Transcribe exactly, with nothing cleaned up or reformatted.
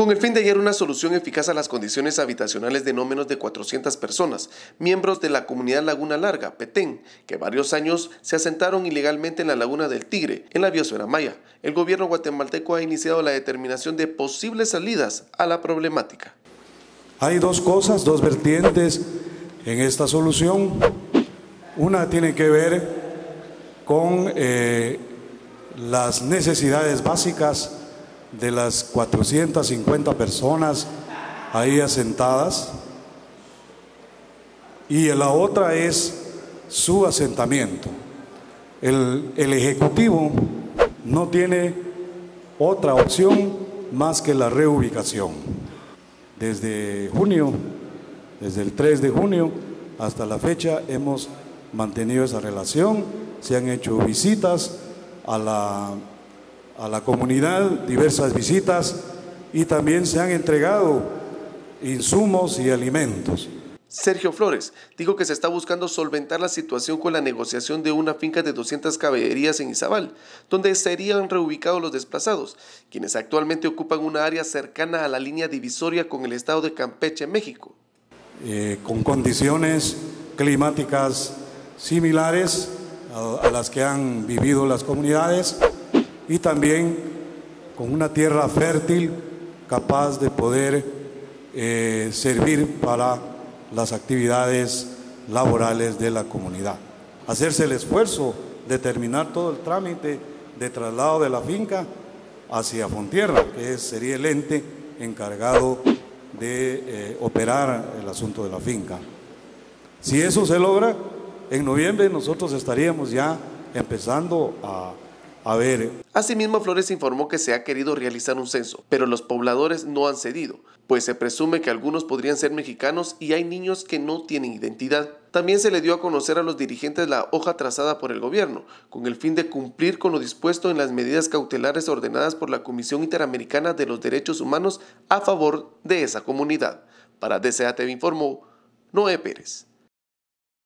Con el fin de hallar una solución eficaz a las condiciones habitacionales de no menos de cuatrocientas personas, miembros de la comunidad Laguna Larga, Petén, que varios años se asentaron ilegalmente en la Laguna del Tigre, en la biosfera maya, el gobierno guatemalteco ha iniciado la determinación de posibles salidas a la problemática. Hay dos cosas, dos vertientes en esta solución. Una tiene que ver con eh, las necesidades básicas de las cuatrocientas cincuenta personas ahí asentadas, y la otra es su asentamiento. El, el Ejecutivo no tiene otra opción más que la reubicación. Desde junio, desde el tres de junio hasta la fecha hemos mantenido esa relación, se han hecho visitas a la a la comunidad, diversas visitas, y también se han entregado insumos y alimentos. Sergio Flores dijo que se está buscando solventar la situación con la negociación de una finca de doscientas caballerías en Izabal, donde serían reubicados los desplazados, quienes actualmente ocupan una área cercana a la línea divisoria con el estado de Campeche, México. Eh, con condiciones climáticas similares a, a las que han vivido las comunidades, y también con una tierra fértil capaz de poder eh, servir para las actividades laborales de la comunidad. Hacerse el esfuerzo de terminar todo el trámite de traslado de la finca hacia Fontierra, que sería el ente encargado de eh, operar el asunto de la finca. Si eso se logra, en noviembre nosotros estaríamos ya empezando a A ver. Asimismo, Flores informó que se ha querido realizar un censo, pero los pobladores no han cedido, pues se presume que algunos podrían ser mexicanos y hay niños que no tienen identidad. También se le dio a conocer a los dirigentes la hoja trazada por el gobierno, con el fin de cumplir con lo dispuesto en las medidas cautelares ordenadas por la Comisión Interamericana de los Derechos Humanos a favor de esa comunidad. Para D C A T V informó Noé Pérez.